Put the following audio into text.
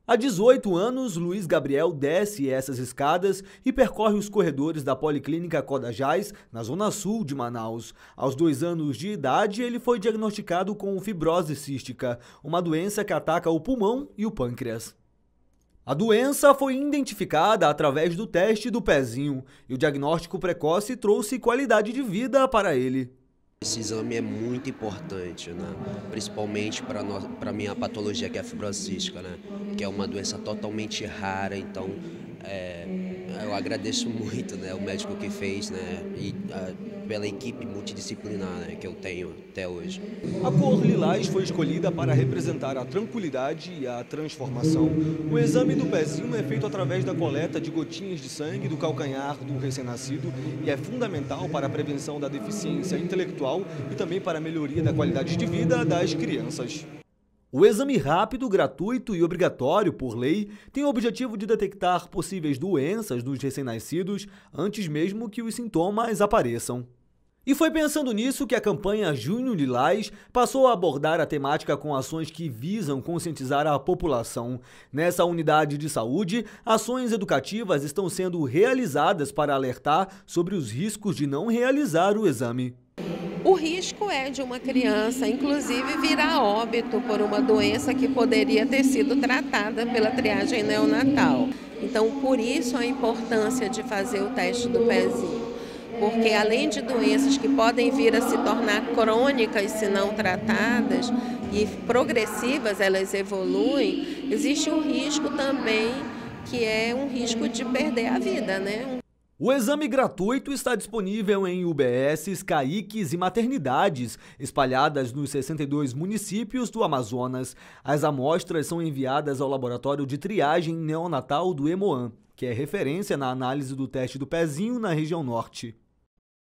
Há 18 anos, Luiz Gabriel desce essas escadas e percorre os corredores da Policlínica Codajás, na zona sul de Manaus. Aos 2 anos de idade, ele foi diagnosticado com fibrose cística, uma doença que ataca o pulmão e o pâncreas. A doença foi identificada através do teste do pezinho e o diagnóstico precoce trouxe qualidade de vida para ele. Esse exame é muito importante, né? Principalmente para a minha patologia, que é a fibrose cística, né? Que é uma doença totalmente rara, então eu agradeço muito, né, o médico que fez, né, e pela equipe multidisciplinar, né, que eu tenho até hoje. A cor lilás foi escolhida para representar a tranquilidade e a transformação. O exame do pezinho é feito através da coleta de gotinhas de sangue do calcanhar do recém-nascido e é fundamental para a prevenção da deficiência intelectual e também para a melhoria da qualidade de vida das crianças. O exame rápido, gratuito e obrigatório por lei tem o objetivo de detectar possíveis doenças nos recém-nascidos antes mesmo que os sintomas apareçam. E foi pensando nisso que a campanha Junho Lilás passou a abordar a temática com ações que visam conscientizar a população. Nessa unidade de saúde, ações educativas estão sendo realizadas para alertar sobre os riscos de não realizar o exame. O risco é de uma criança, inclusive, vir a óbito por uma doença que poderia ter sido tratada pela triagem neonatal. Então, por isso a importância de fazer o teste do pezinho. Porque além de doenças que podem vir a se tornar crônicas se não tratadas e progressivas, elas evoluem, existe um risco também que é um risco de perder a vida, né? O exame gratuito está disponível em UBSs, CAICs e maternidades, espalhadas nos 62 municípios do Amazonas. As amostras são enviadas ao Laboratório de Triagem Neonatal do Hemoan, que é referência na análise do teste do pezinho na região norte.